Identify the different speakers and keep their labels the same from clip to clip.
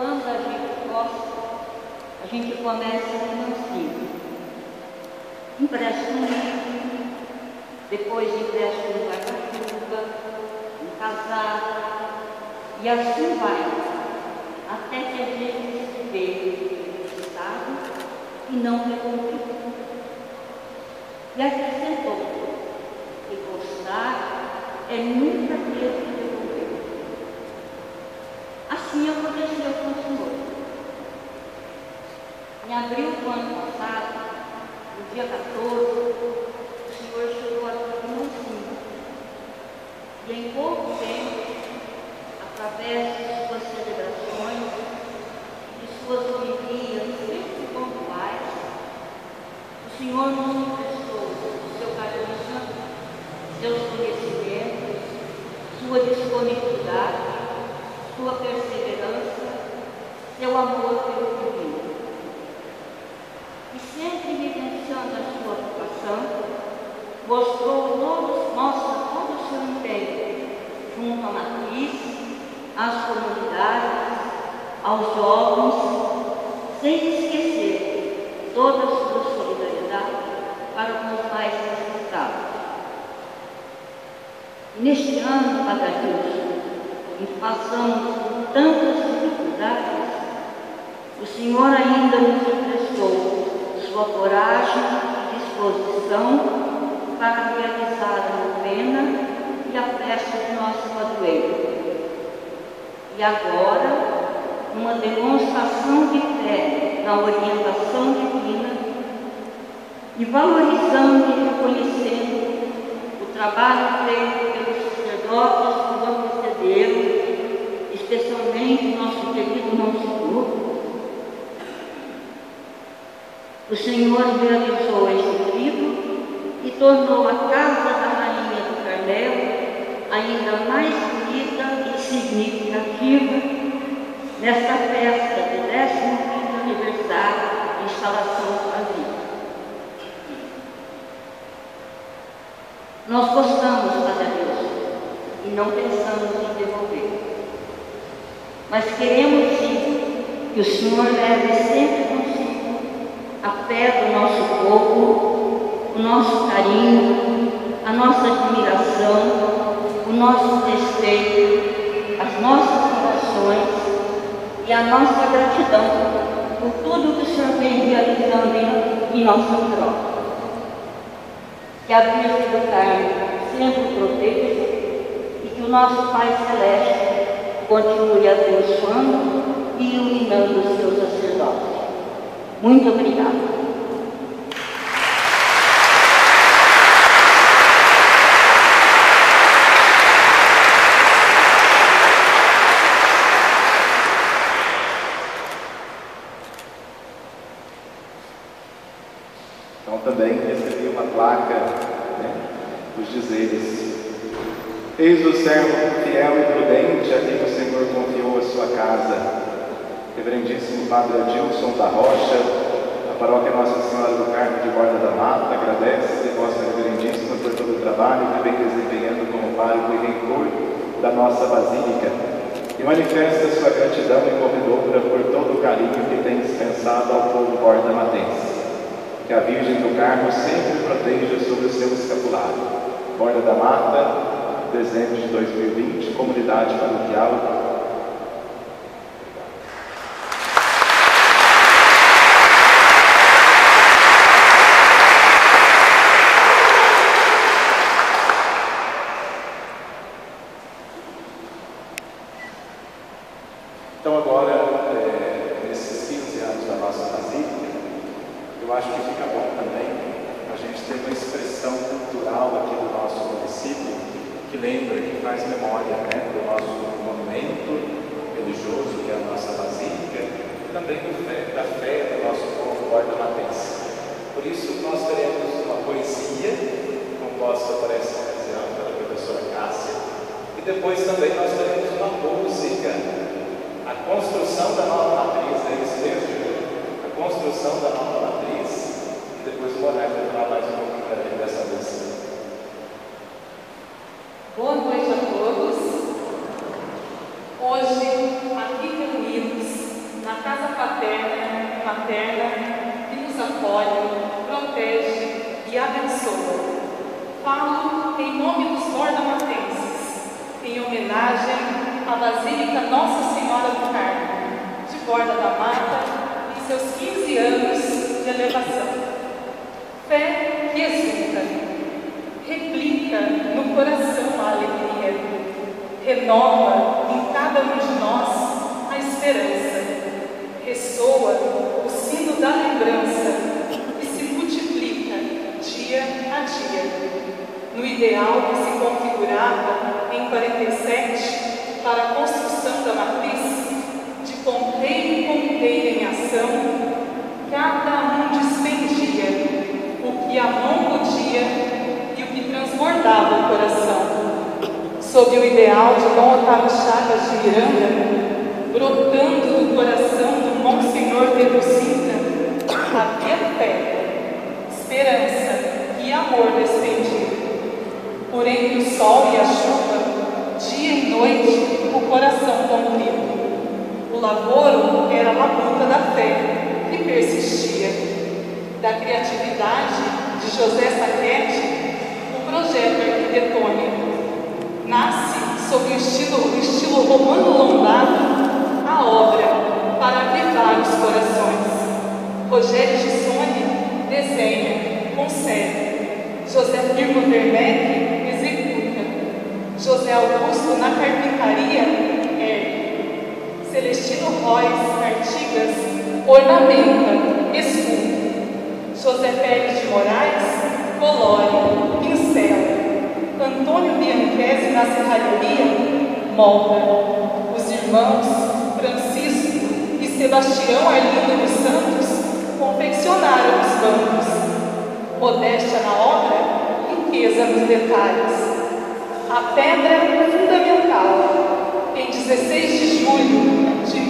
Speaker 1: quando a gente gosta, a gente começa mansinho. Empresta um livro, depois empresta um guarda-chuva, um casaco, e assim vai, até que a gente se vê necessitado e não devolvido. E acrescentou que gostar é nunca ter que devolver. Assim aconteceu com o Senhor. Em abril do ano passado, no dia 14, o Senhor chegou aqui no mansinho. E em pouco tempo, através de suas celebrações, de suas homilias sempre pontuais, o Senhor nos emprestou o seu carisma, seus conhecimentos, sua disponibilidade, sua perseverança, seu amor pelo divino. E sempre vivenciando a sua vocação, mostrou mostra todo o seu empenho junto à matriz, às comunidades, aos jovens, sem esquecer toda a sua solidariedade para com os mais necessitados. E neste ano, Padre Adilson, em que passamos por tantas dificuldades, o Senhor ainda nos emprestou sua coragem e disposição para realizar a novena e a festa de nosso padroeiro. E agora, uma demonstração de fé na orientação divina e valorizando e reconhecendo o trabalho feito pelos sacerdotes que nos antecederam, especialmente nosso querido Monsenhor. O Senhor realizou este livro e tornou a Casa da Rainha do Carmelo ainda mais bonita e significativa nesta festa do 15º aniversário de instalação do Brasil. Nós gostamos, Padre Adilson, e não pensamos em devolver. Mas queremos sim que o Senhor leve sempre consigo a fé do nosso povo, o nosso carinho, a nossa admiração, o nosso respeito, as nossas orações e a nossa gratidão por tudo que o Senhor vem realizando em nossa troca. Que a Virgem do Carmo sempre o proteja e que o nosso Pai Celeste continue abençoando e iluminando os seus sacerdotes. Muito obrigada.
Speaker 2: Então também recebi uma placa, os dizeres: eis o servo fiel e prudente a quem o Senhor confiou a sua casa. Reverendíssimo Padre Adilson da Rocha, a paróquia Nossa Senhora do Carmo de Borda da Mata agradece Vossa Reverendíssima por todo o trabalho que vem desempenhando como pároco e reitor da nossa Basílica e manifesta sua gratidão incorredora por todo o carinho que tem dispensado ao povo bordamatense. Que a Virgem do Carmo sempre proteja sobre o seu escapulário. Borda da Mata, dezembro de 2020, Comunidade Paroquial. Então agora, nesses 15 anos da nossa Basílica, eu acho que fica bom também a gente ter uma expressão cultural aqui do nosso município que lembra, que faz memória do nosso monumento religioso, que é a nossa Basílica, e também da fé do nosso povo bordamatense. Por isso nós teremos uma poesia composta para essa ocasião pela professora Cássia, e depois também nós teremos uma música, a construção da nova matriz, esse mesmo, a construção da nova matriz, e depois o Moraes vai falar mais um pouquinho também dessa música.
Speaker 3: Boa noite a todos. Hoje, aqui reunidos, paterna e materna que nos acolhe, protege e abençoa. Falo em nome dos borda-matenses, em homenagem à Basílica Nossa Senhora do Carmo, de Borda da Mata, em seus 15 anos de elevação. Fé que exulta, replica no coração a alegria, renova em cada um de nós a esperança, ressoa o sino da lembrança e se multiplica dia a dia, no ideal que se configurava em 47 para a construção da matriz, de ponteiro em ponteiro em ação, cada um despendia o que a mão podia e o que transbordava o coração. Sob o ideal de Dom Otávio Chagas de Miranda, brotando do coração do Monsenhor Pedro Cinta, havia fé, esperança e amor despendido. Por entre o sol e a chuva, dia e noite, o coração comprido. O lavoro era a labuta da fé, que persistia. Da criatividade de José Sacchetti, o projeto arquitetônico. Nasce sob o estilo romano lombado, a obra para avivar os corações. Rogério Gissoni desenha, concebe. José Firmo Werneck executa. José Augusto na carpintaria ergue. Celestino Royce Artigas ornamenta, esculpe. José Pérez de Moraes colore, pincela. Antônio Bianchesi na serralheria molda. Os irmãos Francisco e Sebastião Arlindo dos Santos confeccionaram os bancos. Modéstia na obra, riqueza nos detalhes. A pedra fundamental, em 16 de julho de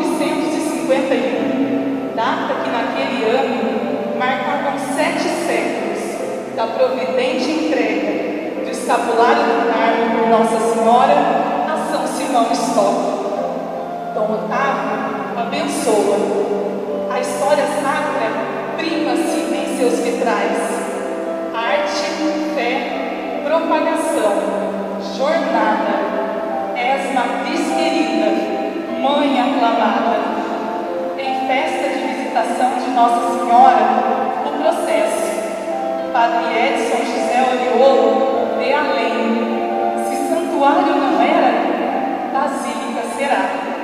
Speaker 3: 1951, data que naquele ano marcavam 7 séculos da providente entrega do escapulário do Carmo por Nossa Senhora a São Simão Stock. Dom Otávio abençoa. A história sacra prima-se em seus vitrais. Arte, fé, propagação, jornada. És matriz querida, mãe aclamada. Em festa de visitação de Nossa Senhora, o processo. Padre Edson José Oriolo vê além. Se santuário não era, basílica será.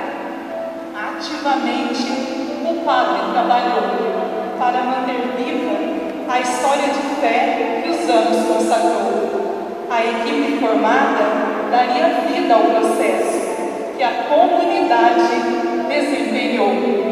Speaker 3: Ativamente, o padre trabalhou para manter viva a história de fé que os anos consagrou. A equipe formada daria vida ao processo que a comunidade desempenhou.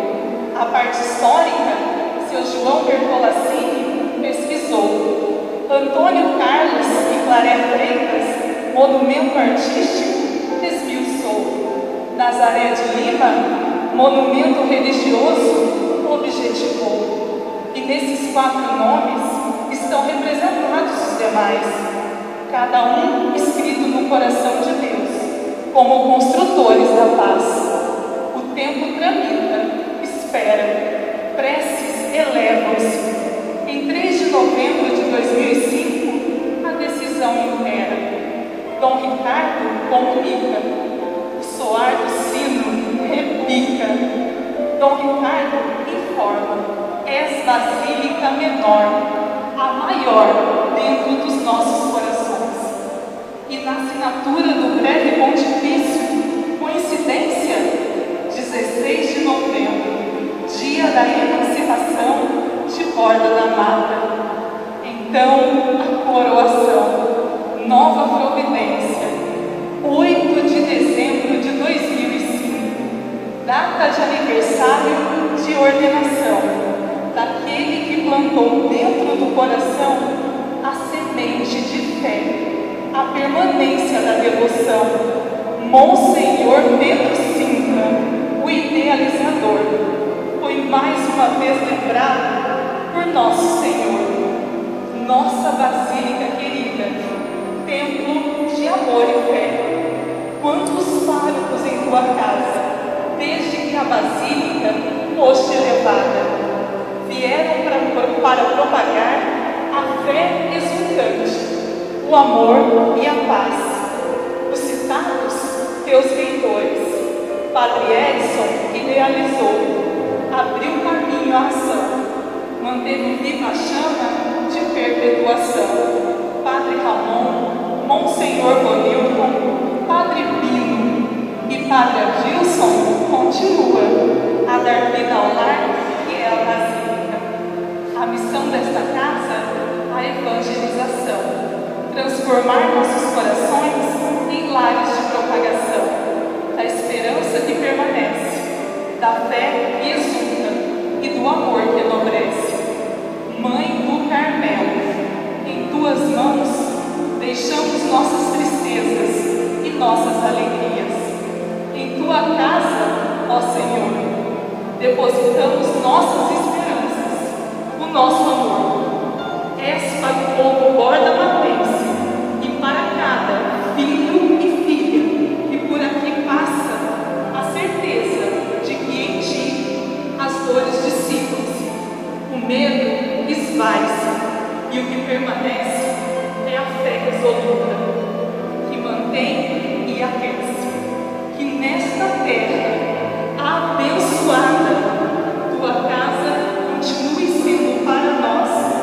Speaker 3: A parte histórica, seu João Bertolassini pesquisou. Antônio Carlos e Claré Freitas, monumento artístico, esmiuçou. Nazaré de Lima, monumento religioso, objetivou. E nesses 4 nomes estão representados os demais, cada um escrito no coração de Deus, como construtores da paz. O tempo tramita, espera, preces elevam-se. Em 3 de novembro de 2005, a decisão impera. Dom Ricardo comunica, o soar do sino repica. Dom Ricardo informa, és basílica menor, a maior dentro dos nossos corações. E na assinatura do breve pontifício, coincidência, 16 de novembro, dia da emancipação de Borda da Mata. Então, a coroação, nova providência, 8 de dezembro de 2005, data de aniversário de ordenação daquele que plantou dentro do coração a semente de fé, a permanência da devoção. Monsenhor Pedro Cinta, o idealizador, foi mais uma vez lembrado por Nosso Senhor. Nossa Basílica querida, templo de amor e fé. Quantos párocos em tua casa, desde que a Basílica foste o amor e a paz. Os citados, teus reitores, Padre Edson idealizou, abriu caminho à ação, manteve viva a chama de perpetuação. Padre Ramon, Monsenhor Bonilton, Padre Pino e Padre Adilson continua a dar vida ao lar que é a Basílica. A missão desta casa, a evangelização, transformar nossos corações em lares de propagação, da esperança que permanece, da fé que exulta e do amor que enobrece. Mãe do Carmelo, em tuas mãos deixamos nossas tristezas e nossas alegrias. Em tua casa, ó Senhor, depositamos nossas esperanças, o nosso amor. És para o povo borda-matense e para cada filho e filha que por aqui passa a certeza de que em ti as dores dissipam-se, o medo esvai-se e o que permanece é a fé resoluta, que mantém e aquece. Que nesta terra abençoada tua casa continue sendo para nós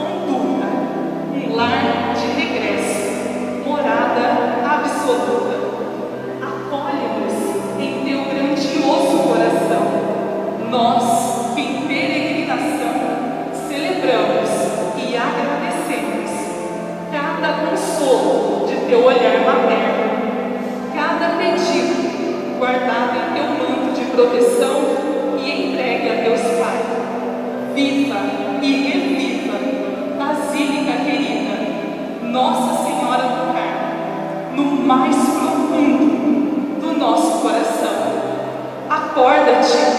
Speaker 3: um lar de regresso, morada absoluta. Acolhe-nos em teu grandioso coração. Nós, que em peregrinação, celebramos e agradecemos cada consolo de teu olhar materno, cada pedido guardado em teu manto de proteção e entregue a Deus Pai. Viva e reviva, Basílica querida, Nossa Senhora do Carmo, no mais profundo do nosso coração. Acorda-te,